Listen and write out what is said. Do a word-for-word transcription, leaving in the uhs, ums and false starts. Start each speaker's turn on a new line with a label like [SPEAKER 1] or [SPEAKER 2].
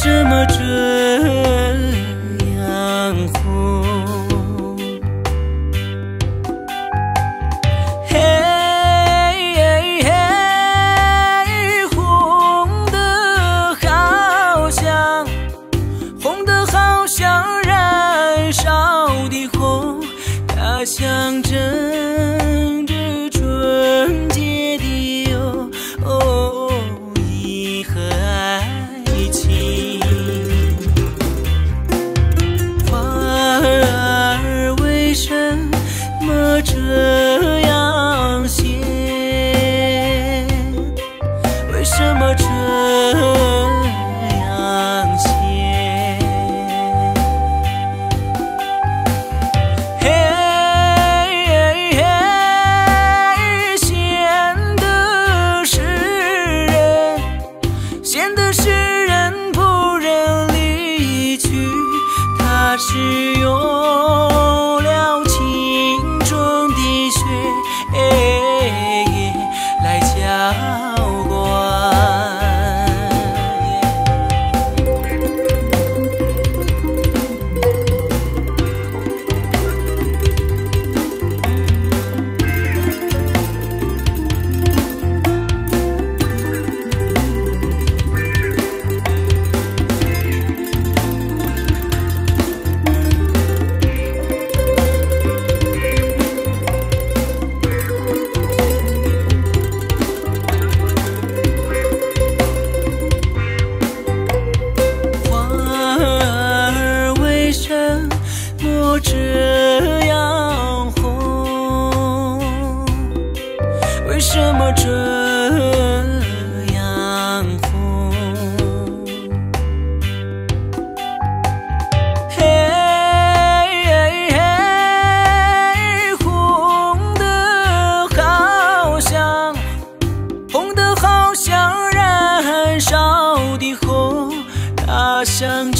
[SPEAKER 1] 什么这样红？嘿嘿嘿，红的好像，红的好像燃烧的火，它象征着纯洁的友谊和爱情。花儿为什么这样鲜？为什么这样鲜？嘿嘿，鲜的是人，鲜的是人不忍离去，它是用了青春的血来浇灌。这样红，为什么这样红？嘿嘿，红的好像，红的好像燃烧的火，它像